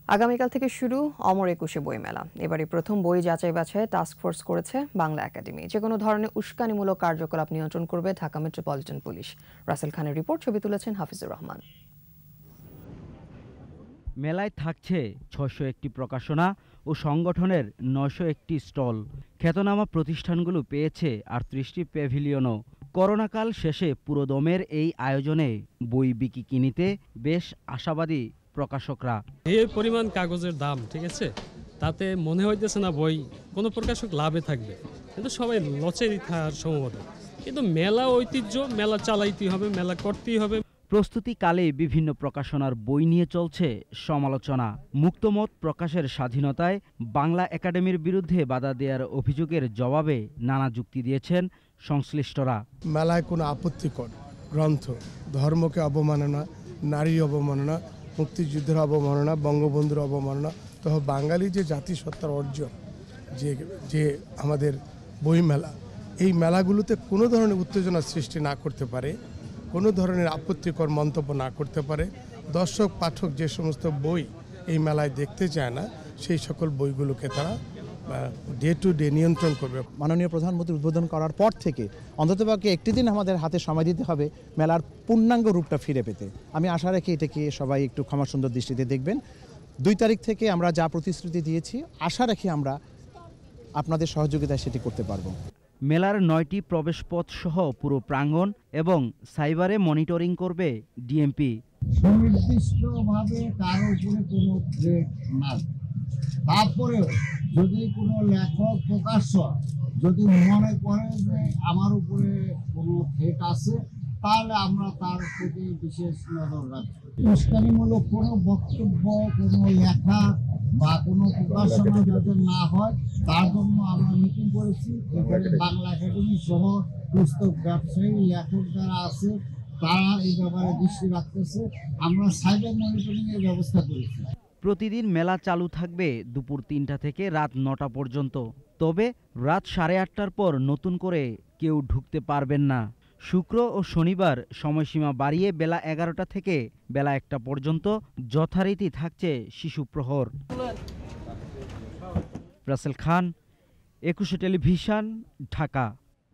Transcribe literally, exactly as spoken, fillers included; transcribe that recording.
আগামীকাল থেকে শুরু অমর একুশে বইমেলা। এবারে প্রথম বই যাচাই বাছাই টাস্কফোর্স করেছে বাংলা একাডেমি। যে কোনো ধরনের উস্কানিমূলক কার্যকলাপ নিয়ন্ত্রণ করবে ঢাকা মেট্রোপলিটন পুলিশ। রাসেল খানের রিপোর্ট, ছবি তুলেছেন হাফিজুর রহমান। মেলায় থাকছে ছয়শো একটি প্রকাশনা ও সংগঠনের নয়শো একটি স্টল। খ্যাতনামা প্রতিষ্ঠানগুলো পেয়েছে আটত্রিশটি প্যাভিলিয়নও। করোনাকাল শেষে পুরোদমের এই আয়োজনে বই বিক্রি কিনিতে বেশ আশাবাদী প্রকাশকরা। এই পরিমাণ কাগজের দাম, ঠিক আছে, তাতে মনে হইতেছে না বই কোনো প্রকাশক লাভে থাকবে, কিন্তু সবাই লচেরই থাকার সম্ভবত। কিন্তু মেলা ঐতিহ্য, মেলা চালাইতেই হবে, মেলা করতেই হবে। প্রস্তুতিকালে বিভিন্ন প্রকাশনার বই নিয়ে চলছে সমালোচনা। মুক্তমত প্রকাশের স্বাধীনতায় বাংলা একাডেমির বিরুদ্ধে বাধা দেওয়ার অভিযোগের জবাবে নানা যুক্তি দিয়েছেন সংশ্লিষ্টরা। মেলায় কোনো আপত্তিকর গ্রন্থ, ধর্মকে অবমাননা, নারী অবমাননা, মুক্তিযুদ্ধের অবমাননা, বঙ্গবন্ধুর অবমাননা, তো বাঙালি যে জাতিসত্তার অর্জন, যে যে আমাদের বইমেলা, এই মেলাগুলোতে কোনো ধরনের উত্তেজনা সৃষ্টি না করতে পারে, কোনো ধরনের আপত্তিকর মন্তব্য না করতে পারে, দর্শক পাঠক যে সমস্ত বই এই মেলায় দেখতে চায় না, সেই সকল বইগুলোকে তারা ডে টু ডে নিয়ন্ত্রণ করবে। মাননীয় প্রধানমন্ত্রী উদ্বোধন করার পর থেকে অন্ততপক্ষে একটি দিন আমাদের হাতে সময় দিতে হবে মেলার পূর্ণাঙ্গ রূপটা ফিরে পেতে। আমি আশা রাখি এটাকে সবাই একটু ক্ষমা সুন্দর দৃষ্টিতে দেখবেন। দুই তারিখ থেকে আমরা যা প্রতিশ্রুতি দিয়েছি, আশা রাখি আমরা আপনাদের সহযোগিতায় সেটি করতে পারব। মেলার নয়টি প্রবেশপথ সহ পুরো প্রাঙ্গণ এবং সাইবারে মনিটরিং করবে ডিএমপি। সুনির্দিষ্টভাবে কারো উপরে কোনো থ্রেট নাই। তারপরেও যদি কোনো লেখক প্রকাশক যদি মনে করে যে আমার উপরে কোনো থ্রেট আছে, তাহলে আমরা তার প্রতি বিশেষ নজর রাখবো। উস্কানিমূলক কোনো বক্তব্য, কোনো লেখা বা কোনো প্রকাশনা যাতে না হয়, তার জন্য আমরা মিটিং করেছি। এখানে বাংলা একাডেমি সহ পুস্তক ব্যবসায়ী, লেখক যারা আছে তারা এই ব্যাপারে দৃষ্টি রাখতেছে। আমরা সাইবার মনিটরিং এর ব্যবস্থা করেছি। প্রতিদিন মেলা চালু থাকবে দুপুর তিনটা থেকে রাত নটা পর্যন্ত। তবে রাত সাড়ে আটটার পর নতুন করে কেউ ঢুকতে পারবেন না। শুক্র ও শনিবার সময়সীমা বাড়িয়ে বেলা এগারোটা থেকে বেলা একটা পর্যন্ত যথারীতি থাকছে শিশু প্রহর। রাসেল খান, একুশে টেলিভিশন, ঢাকা।